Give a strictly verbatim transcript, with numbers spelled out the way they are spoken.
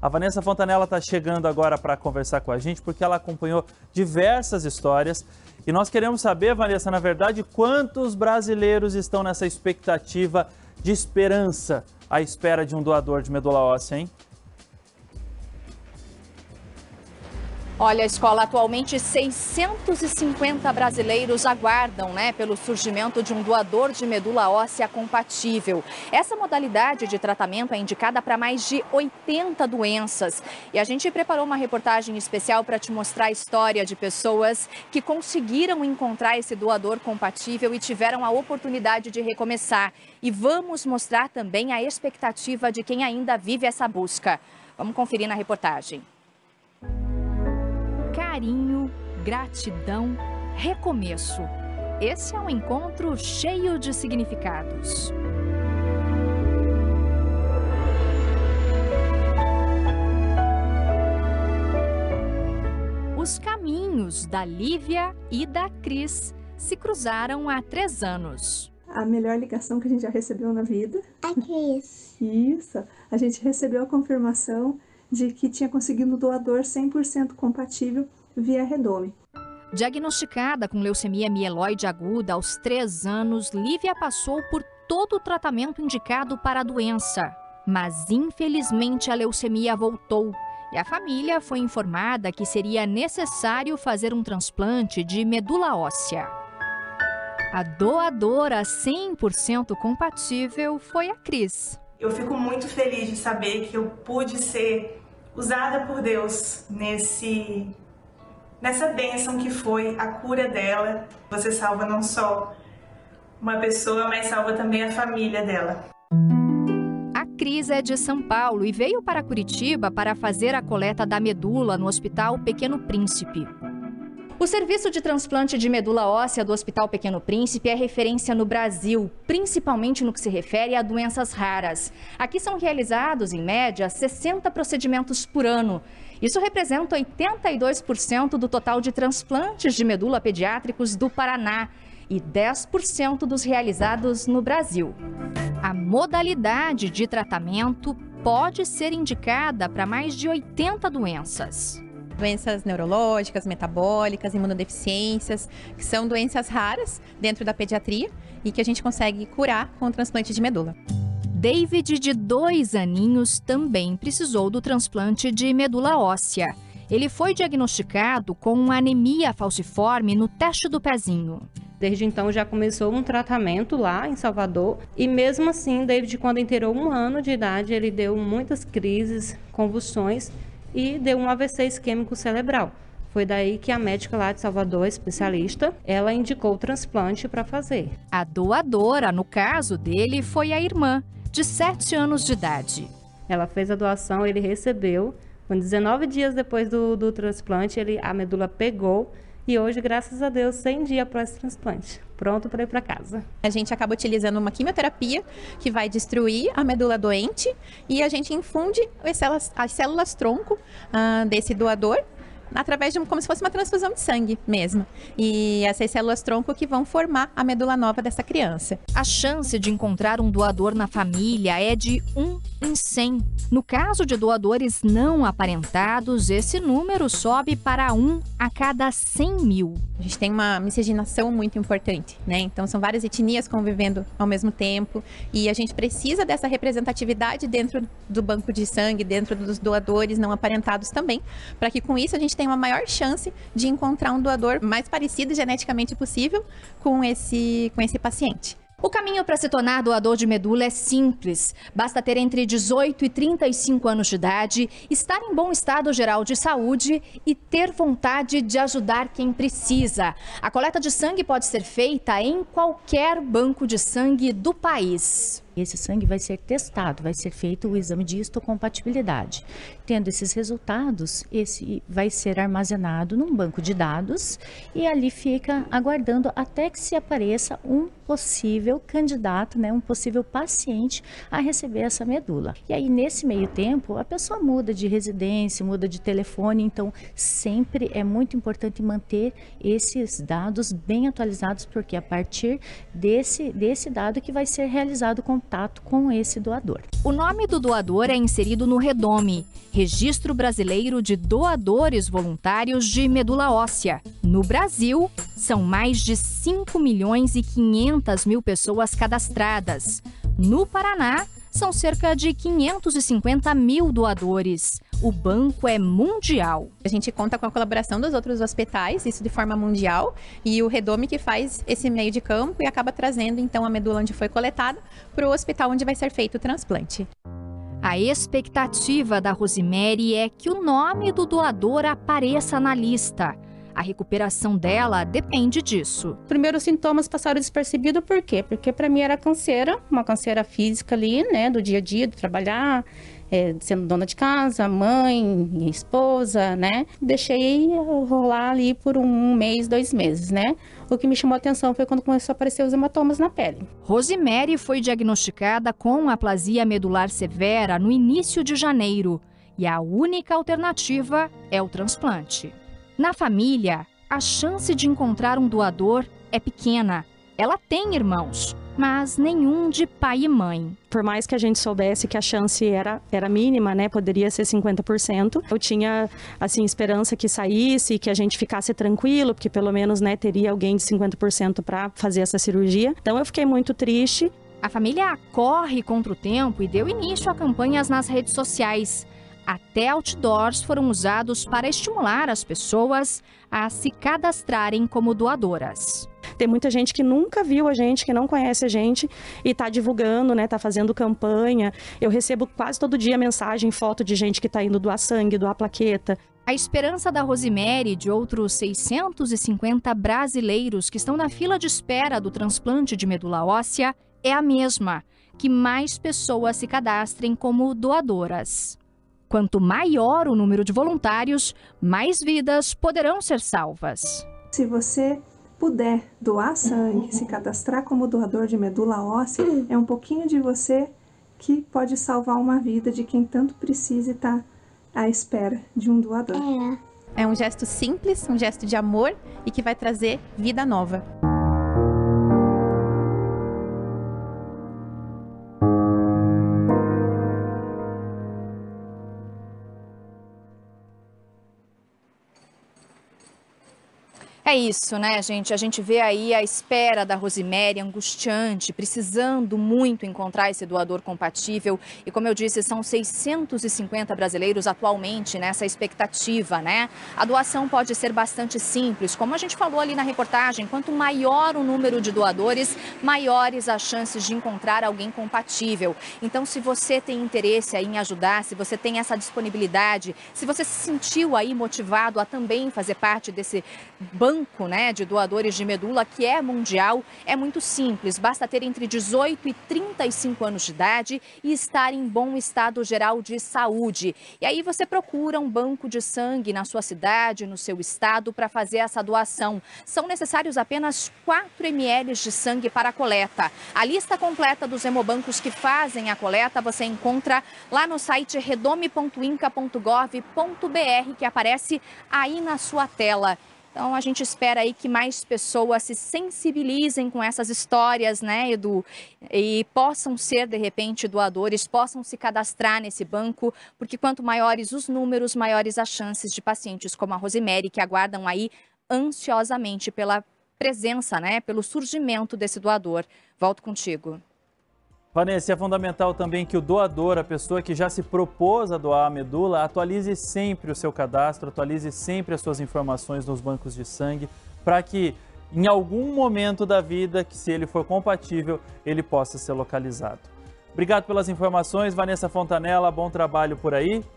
A Vanessa Fontanella está chegando agora para conversar com a gente porque ela acompanhou diversas histórias. E nós queremos saber, Vanessa, na verdade, quantos brasileiros estão nessa expectativa de esperança à espera de um doador de medula óssea, hein? Olha, Escola, atualmente seiscentos e cinquenta brasileiros aguardam, né, pelo surgimento de um doador de medula óssea compatível. Essa modalidade de tratamento é indicada para mais de oitenta doenças. E a gente preparou uma reportagem especial para te mostrar a história de pessoas que conseguiram encontrar esse doador compatível e tiveram a oportunidade de recomeçar. E vamos mostrar também a expectativa de quem ainda vive essa busca. Vamos conferir na reportagem. Carinho, gratidão, recomeço. Esse é um encontro cheio de significados. Os caminhos da Lívia e da Cris se cruzaram há três anos. A melhor ligação que a gente já recebeu na vida. A Cris. Isso. A gente recebeu a confirmação de que tinha conseguido um doador cem por cento compatível via Redome. Diagnosticada com leucemia mieloide aguda aos três anos, Lívia passou por todo o tratamento indicado para a doença. Mas, infelizmente, a leucemia voltou e a família foi informada que seria necessário fazer um transplante de medula óssea. A doadora cem por cento compatível foi a Cris. Eu fico muito feliz de saber que eu pude ser usada por Deus nesse, nessa bênção que foi a cura dela. Você salva não só uma pessoa, mas salva também a família dela. A Cris é de São Paulo e veio para Curitiba para fazer a coleta da medula no Hospital Pequeno Príncipe. O serviço de transplante de medula óssea do Hospital Pequeno Príncipe é referência no Brasil, principalmente no que se refere a doenças raras. Aqui são realizados, em média, sessenta procedimentos por ano. Isso representa oitenta e dois por cento do total de transplantes de medula pediátricos do Paraná e dez por cento dos realizados no Brasil. A modalidade de tratamento pode ser indicada para mais de oitenta doenças. Doenças neurológicas, metabólicas, imunodeficiências, que são doenças raras dentro da pediatria e que a gente consegue curar com o transplante de medula. David, de dois aninhos, também precisou do transplante de medula óssea. Ele foi diagnosticado com anemia falciforme no teste do pezinho. Desde então já começou um tratamento lá em Salvador e mesmo assim, David, quando inteirou um ano de idade, ele deu muitas crises, convulsões e deu um A V C isquêmico cerebral. Foi daí que a médica lá de Salvador, a especialista, ela indicou o transplante para fazer. A doadora, no caso dele, foi a irmã, de sete anos de idade. Ela fez a doação, ele recebeu. Com dezenove dias depois do, do transplante, ele, a medula pegou. E hoje, graças a Deus, cem dias após o transplante, pronto para ir para casa. A gente acaba utilizando uma quimioterapia que vai destruir a medula doente e a gente infunde as células, as células tronco ah, desse doador através de um, como se fosse uma transfusão de sangue mesmo. E essas células tronco que vão formar a medula nova dessa criança. A chance de encontrar um doador na família é de um em cem. No caso de doadores não aparentados, esse número sobe para um a cada cem mil. A gente tem uma miscigenação muito importante, né? Então são várias etnias convivendo ao mesmo tempo e a gente precisa dessa representatividade dentro do banco de sangue, dentro dos doadores não aparentados também, para que com isso a gente tenha uma maior chance de encontrar um doador mais parecido geneticamente possível com esse, com esse paciente. O caminho para se tornar doador de medula é simples. Basta ter entre dezoito e trinta e cinco anos de idade, estar em bom estado geral de saúde e ter vontade de ajudar quem precisa. A coleta de sangue pode ser feita em qualquer banco de sangue do país. Esse sangue vai ser testado, vai ser feito o exame de histocompatibilidade. Tendo esses resultados, esse vai ser armazenado num banco de dados e ali fica aguardando até que se apareça um possível candidato, né, um possível paciente a receber essa medula. E aí, nesse meio tempo, a pessoa muda de residência, muda de telefone, então sempre é muito importante manter esses dados bem atualizados, porque a partir desse, desse dado que vai ser realizado com contato com esse doador. O nome do doador é inserido no REDOME, Registro Brasileiro de Doadores Voluntários de Medula Óssea. No Brasil, são mais de cinco milhões e quinhentas mil pessoas cadastradas. No Paraná, são cerca de quinhentos e cinquenta mil doadores. O banco é mundial. A gente conta com a colaboração dos outros hospitais, isso de forma mundial, e o REDOME que faz esse meio de campo e acaba trazendo então a medula onde foi coletada para o hospital onde vai ser feito o transplante. A expectativa da Rosemary é que o nome do doador apareça na lista. A recuperação dela depende disso. Primeiros sintomas passaram despercebidos, por quê? Porque para mim era canseira, uma canseira física ali, né, do dia a dia, de trabalhar, é, sendo dona de casa, mãe, esposa, né. Deixei rolar ali por um mês, dois meses, né. O que me chamou a atenção foi quando começou a aparecer os hematomas na pele. Rosemary foi diagnosticada com aplasia medular severa no início de janeiro e a única alternativa é o transplante. Na família, a chance de encontrar um doador é pequena. Ela tem irmãos, mas nenhum de pai e mãe. Por mais que a gente soubesse que a chance era, era mínima, né, poderia ser cinquenta por cento, eu tinha, assim, esperança que saísse, que a gente ficasse tranquilo, porque pelo menos, né, teria alguém de cinquenta por cento para fazer essa cirurgia. Então eu fiquei muito triste. A família corre contra o tempo e deu início a campanhas nas redes sociais. Até outdoors foram usados para estimular as pessoas a se cadastrarem como doadoras. Tem muita gente que nunca viu a gente, que não conhece a gente e está divulgando, né, tá fazendo campanha. Eu recebo quase todo dia mensagem, foto de gente que está indo doar sangue, doar plaqueta. A esperança da Rosemary e de outros seiscentos e cinquenta brasileiros que estão na fila de espera do transplante de medula óssea é a mesma, que mais pessoas se cadastrem como doadoras. Quanto maior o número de voluntários, mais vidas poderão ser salvas. Se você puder doar sangue, se cadastrar como doador de medula óssea, é um pouquinho de você que pode salvar uma vida de quem tanto precisa e está à espera de um doador. É um gesto simples, um gesto de amor e que vai trazer vida nova. É isso, né, gente? A gente vê aí a espera da Rosemary, angustiante, precisando muito encontrar esse doador compatível. E como eu disse, são seiscentos e cinquenta brasileiros atualmente nessa expectativa, né? A doação pode ser bastante simples. Como a gente falou ali na reportagem, quanto maior o número de doadores, maiores as chances de encontrar alguém compatível. Então, se você tem interesse aí em ajudar, se você tem essa disponibilidade, se você se sentiu aí motivado a também fazer parte desse banco, né, de doadores de medula, que é mundial, é muito simples. Basta ter entre dezoito e trinta e cinco anos de idade e estar em bom estado geral de saúde. E aí você procura um banco de sangue na sua cidade, no seu estado, para fazer essa doação. São necessários apenas quatro mililitros de sangue para a coleta. A lista completa dos hemobancos que fazem a coleta você encontra lá no site redome ponto inca ponto gov ponto br, que aparece aí na sua tela. Então, a gente espera aí que mais pessoas se sensibilizem com essas histórias, né, Edu? E possam ser, de repente, doadores, possam se cadastrar nesse banco, porque quanto maiores os números, maiores as chances de pacientes como a Rosemary, que aguardam aí ansiosamente pela presença, né, pelo surgimento desse doador. Volto contigo. Vanessa, é fundamental também que o doador, a pessoa que já se propôs a doar a medula, atualize sempre o seu cadastro, atualize sempre as suas informações nos bancos de sangue, para que em algum momento da vida, que se ele for compatível, ele possa ser localizado. Obrigado pelas informações, Vanessa Fontanella, bom trabalho por aí.